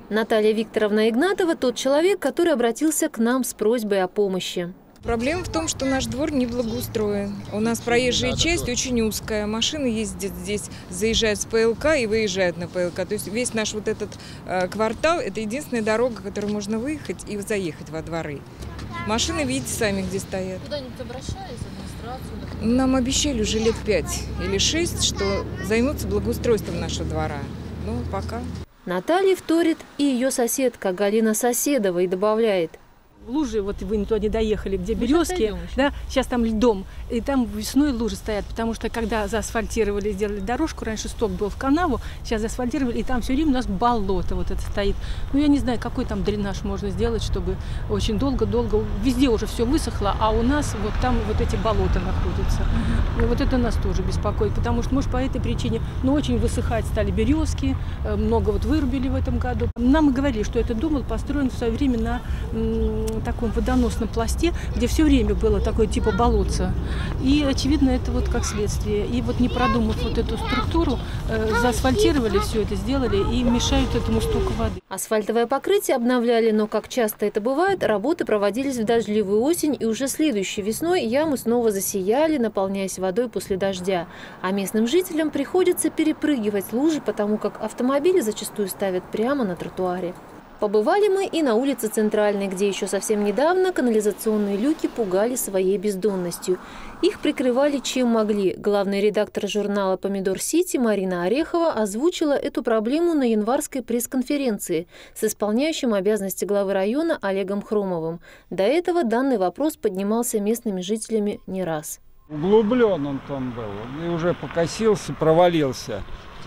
Наталья Викторовна Игнатова – тот человек, который обратился к нам с просьбой о помощи. Проблема в том, что наш двор не благоустроен. У нас проезжая часть очень узкая. Машины ездят здесь, заезжают с ПЛК и выезжают на ПЛК. То есть весь наш вот этот квартал – это единственная дорога, которой можно выехать и заехать во дворы. Машины, видите, сами где стоят. Куда-нибудь обращались в администрацию? Нам обещали уже лет 5 или 6, что займутся благоустройством нашего двора. Но пока. Наталье вторит и ее соседка Галина Соседова и добавляет: лужи, вот вы туда не доехали, где березки, да, сейчас там льдом, и там весной лужи стоят, потому что когда заасфальтировали, сделали дорожку, раньше сток был в канаву, сейчас заасфальтировали, и там все время у нас болото вот это стоит. Ну, я не знаю, какой там дренаж можно сделать, чтобы очень долго-долго, везде уже все высохло, а у нас вот там вот эти болота находятся. И вот это нас тоже беспокоит, потому что, может, по этой причине, ну, очень высыхать стали березки, много вот вырубили в этом году. Нам и говорили, что этот дом был построен в свое время на таком водоносном пласте, где все время было такое типа болотца. И, очевидно, это вот как следствие. И вот не продумав вот эту структуру, заасфальтировали все это, сделали и мешают этому стоку воды. Асфальтовое покрытие обновляли, но, как часто это бывает, работы проводились в дождливую осень, и уже следующей весной ямы снова засияли, наполняясь водой после дождя. А местным жителям приходится перепрыгивать лужи, потому как автомобили зачастую ставят прямо на тротуаре. Побывали мы и на улице Центральной, где еще совсем недавно канализационные люки пугали своей бездонностью. Их прикрывали чем могли. Главный редактор журнала «Помидор Сити» Марина Орехова озвучила эту проблему на январской пресс-конференции с исполняющим обязанности главы района Олегом Хромовым. До этого данный вопрос поднимался местными жителями не раз. Углублен он там был, и уже покосился, провалился.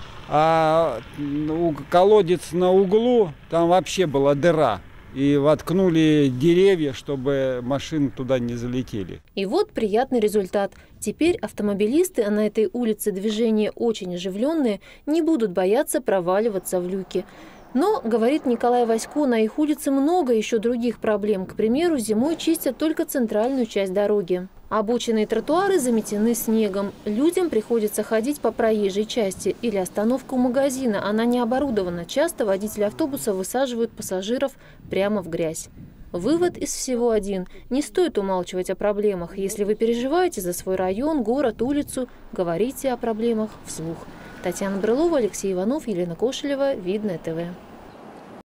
А колодец на углу, там вообще была дыра. И воткнули деревья, чтобы машины туда не залетели. И вот приятный результат. Теперь автомобилисты, а на этой улице движение очень оживленное, не будут бояться проваливаться в люки. Но, говорит Николай Васько, на их улице много еще других проблем. К примеру, зимой чистят только центральную часть дороги. Обочины и тротуары заметены снегом. Людям приходится ходить по проезжей части или остановка у магазина. Она не оборудована. Часто водители автобуса высаживают пассажиров прямо в грязь. Вывод из всего один. Не стоит умалчивать о проблемах. Если вы переживаете за свой район, город, улицу, говорите о проблемах вслух. Татьяна Брылова, Алексей Иванов, Елена Кошелева, Видное ТВ.